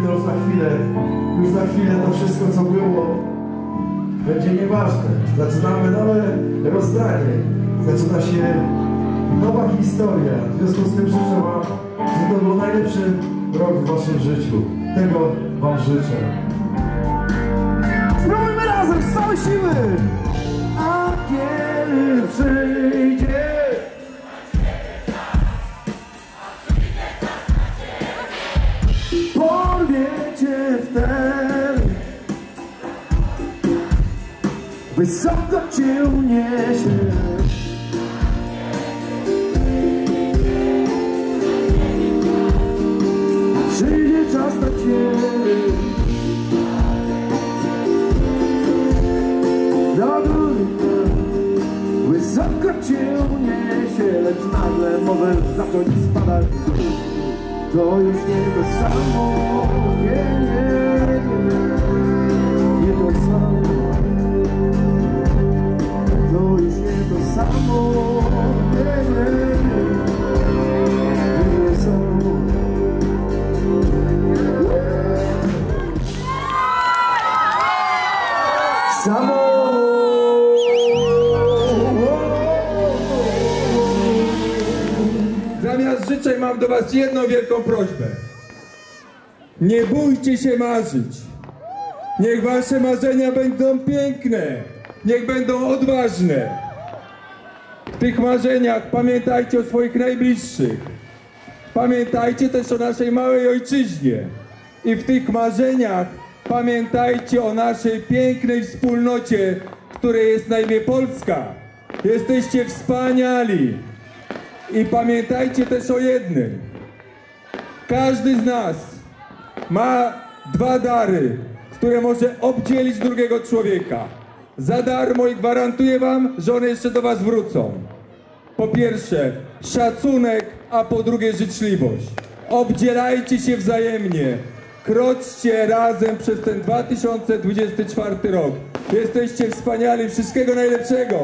to już za chwilę to wszystko, co było, będzie nieważne. Zaczynamy nowe rozdanie, zaczyna się nowa historia. W związku z tym życzę wam, żeby to był najlepszy rok w waszym życiu. Tego wam życzę. Spróbujmy razem z całej siły! A kiedy przyjdzie, porwiecie wtedy, wysoko cię uniesie. Przyjdzie czas na ciebie, do góry, wysoko cię uniesie, lecz nagle może zacząć spadać. To już nie to samo, nie to samo. To już nie to samo, nie to samo. Samo. Zamiast życzeń mam do was jedną wielką prośbę. Nie bójcie się marzyć. Niech wasze marzenia będą piękne. Niech będą odważne. W tych marzeniach pamiętajcie o swoich najbliższych. Pamiętajcie też o naszej małej ojczyźnie. I w tych marzeniach pamiętajcie o naszej pięknej wspólnocie, której jest na imię Polska. Jesteście wspaniali. I pamiętajcie też o jednym. Każdy z nas ma dwa dary, które może obdzielić drugiego człowieka. Za darmo i gwarantuję wam, że one jeszcze do was wrócą. Po pierwsze szacunek, a po drugie życzliwość. Obdzielajcie się wzajemnie. Kroczcie razem przez ten 2024 rok. Jesteście wspaniali. Wszystkiego najlepszego.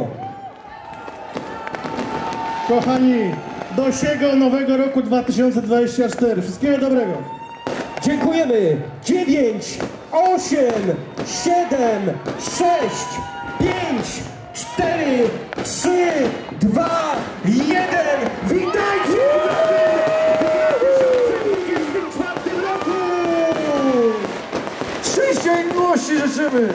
Kochani, do siego nowego roku 2024. Wszystkiego dobrego. Dziękujemy. 9, 8, 7, 6, 5, 4, 3, 2, 1. Witajcie w 2024 roku! Szczęścia i miłości życzymy!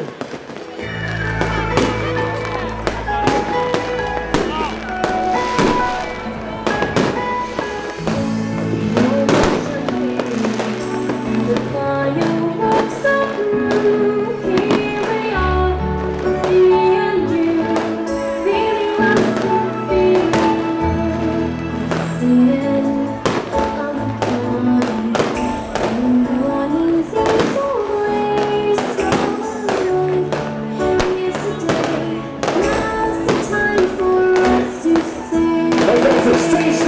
Szczęście!